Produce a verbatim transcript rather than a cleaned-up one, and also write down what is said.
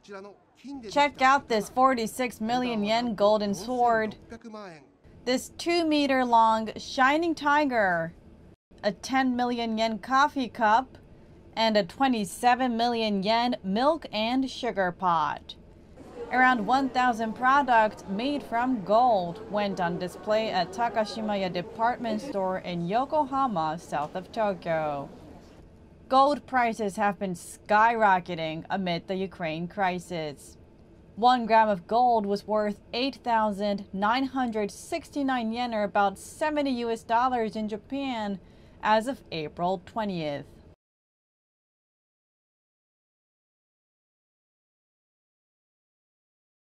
Check out this forty-six million yen golden sword, this two meter long shining tiger, a ten million yen coffee cup, and a twenty-seven million yen milk and sugar pot. Around one thousand products made from gold went on display at Takashimaya department store in Yokohama, south of Tokyo. Gold prices have been skyrocketing amid the Ukraine crisis. One gram of gold was worth eight thousand nine hundred sixty-nine yen, or about seventy U S dollars in Japan, as of April twentieth.